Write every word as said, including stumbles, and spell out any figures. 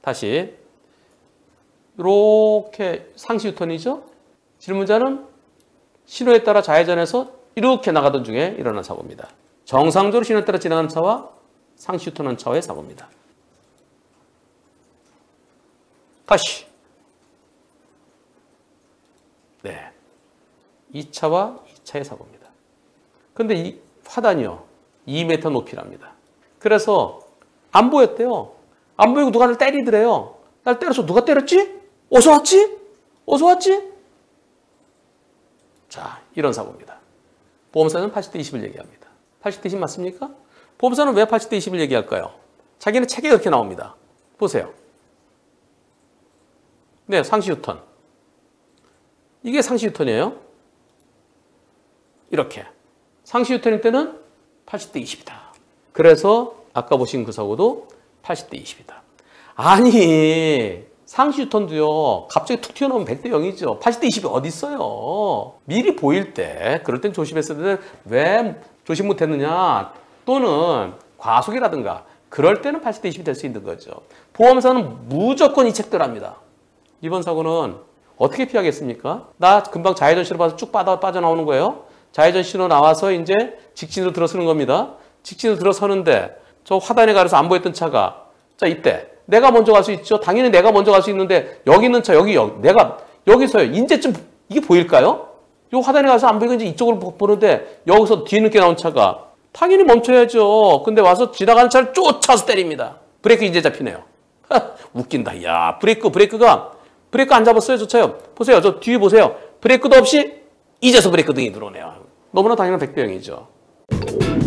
다시 이렇게 상시 유턴이죠. 질문자는 신호에 따라 좌회전해서 이렇게 나가던 중에 일어난 사고입니다. 정상적으로 신호에 따라 지나가는 차와 상시 유턴하는 차와의 사고입니다. 다시. 네. 이 차와 이 차의 사고입니다. 근데 이 화단이요. 이 미터 높이랍니다. 그래서 안 보였대요. 안 보이고 누가 날 때리더래요. 날 때려서 누가 때렸지? 어디서 왔지? 어디서 왔지? 자, 이런 사고입니다. 보험사는 팔십 대 이십을 얘기합니다. 팔십 대 이십 맞습니까? 보험사는 왜 팔십 대 이십을 얘기할까요? 자기는 책에 그렇게 나옵니다. 보세요. 네, 상시 유턴. 이게 상시 유턴이에요. 이렇게. 상시 유턴일 때는 팔십 대 이십이다. 그래서 아까 보신 그 사고도 팔십 대 이십이다. 아니, 상시 유턴도요. 갑자기 툭 튀어나오면 백 대 영이죠. 팔십 대 이십이 어디 있어요. 미리 보일 때, 그럴 땐 조심했어야 되는데 왜 조심 못했느냐. 또는 과속이라든가 그럴 때는 팔십 대 이십이 될 수 있는 거죠. 보험사는 무조건 이 책들 합니다. 이번 사고는 어떻게 피하겠습니까? 나 금방 좌회전 신호 봐서 쭉 빠져, 빠져나오는 거예요. 좌회전 신호 나와서 이제 직진으로 들어서는 겁니다. 직진으로 들어서는데 저 화단에 가려서 안 보였던 차가 자 이때 내가 먼저 갈 수 있죠. 당연히 내가 먼저 갈 수 있는데 여기 있는 차 여기 여기 내가 여기서요. 이제쯤 이게 보일까요? 요 화단에 가서 안 보이고 이제 이쪽으로 보는데 여기서 뒤늦게 나온 차가 당연히 멈춰야죠. 근데 와서 지나가는 차를 쫓아서 때립니다. 브레이크 이제 잡히네요. 웃긴다. 야 브레이크 브레이크가 브레이크 안 잡았어요. 저 차요. 보세요. 저 뒤에 보세요. 브레이크도 없이 이제서 브레이크 등이 들어오네요. 너무나 당연한 백 대 영이죠.